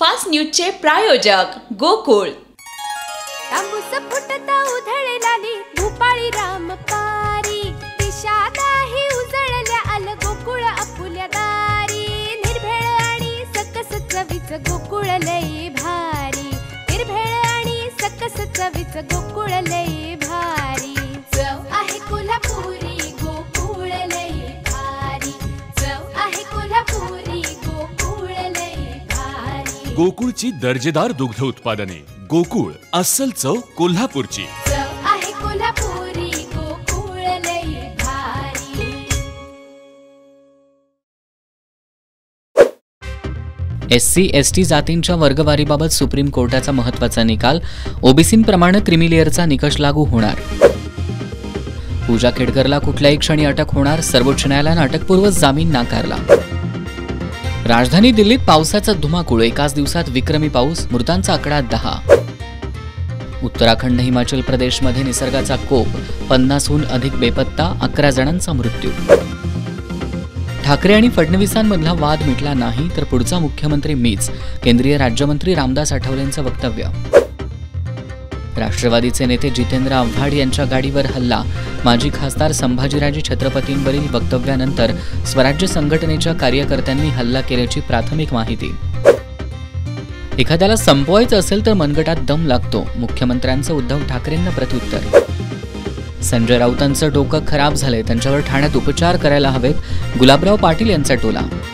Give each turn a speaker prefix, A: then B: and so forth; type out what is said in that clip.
A: Fast न्यूजचे प्रायोजक गोकुळ।
B: तांबूस फुटता उधळलाली भूपाळी रामपारी, दिशादाही उजळल्या आल गोकुळ आपुल्या दारी। निर्भेळ आणि सकस चवीच गोकुळ लई भारी, निर्भेळ आणि सकस चवीच गोकुळ लई भारी। चव आहे कोल्हापुरी गोकुळ लई भारी, चव आहे कोल्हापुरी गोकुळ लई भारी।
C: गोकुळची दर्जेदार दुग्ध उत्पादने। गोकुळ अस्सल चव कोल्हापूरची।
B: चव आहे कोल्हापुरी गोकुळ लई भारी।
D: SC ST जातींच्या वर्गवारीबाबत सुप्रीम कोर्टाचा महत्त्वाचा निकाल। ओबीसींप्रमाणे क्रिमिलेअरचा निकष लागू होणार। पूजा खेडकरला कुठल्याही क्षणी अटक होणार, सर्वोच्च न्यायालयाने अटकपूर्व जामीन नाकारला। राजधानी दिल्लीत पावसाचा धुमाकूळ, एकाच दिवसात विक्रमी पाऊस, मृतांचा आकडा 10। उत्तराखंड हिमाचल प्रदेशमध्ये निसर्गाचा कोप, 50हून अधिक बेपत्ता, 11 जणांचा मृत्यू। ठाकरे आणि फडणवीसांमधला वाद मिटला नाही तर पुढचा मुख्यमंत्री मीच, केंद्रीय राज्यमंत्री रामदास आठवलेंचं वक्तव्य। राष्ट्रवादीचे नेते जितेंद्र आव्हाड यांच्या गाडीवर हल्ला, माजी खासदार संभाजीराजे छत्रपतींवरील वक्तव्यानंतर स्वराज्य संघटनेच्या कार्यकर्त्यांनी हल्ला केल्याची प्राथमिक माहिती। एखाद्याला संपवायचं असेल तर मनगटात दम लागतो, मुख्यमंत्र्यांचं उद्धव ठाकरेंना प्रत्युत्तर। संजय राऊतांचं डोकं खराब झालंय, त्यांच्यावर ठाण्यात उपचार करायला हवेत, गुलाबराव पाटील यांचा टोला।